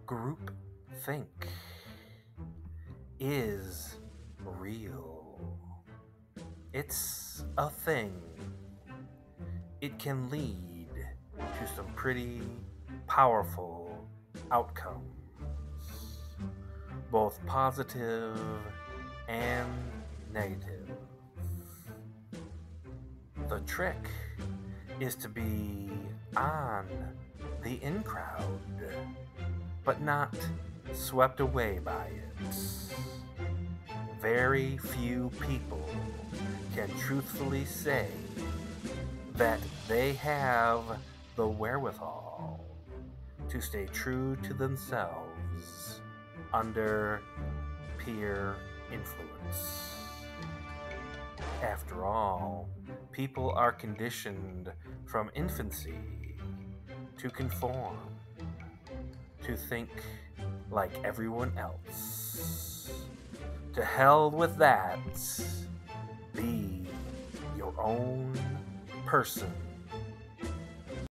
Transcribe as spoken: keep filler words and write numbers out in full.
Group think is real. It's a thing. It can lead to some pretty powerful outcomes, both positive and negative. The trick is to be on the in crowd, but not swept away by it. Very few people can truthfully say that they have the wherewithal to stay true to themselves under peer influence. After all, people are conditioned from infancy to conform, to think like everyone else. To hell with that. Be your own person.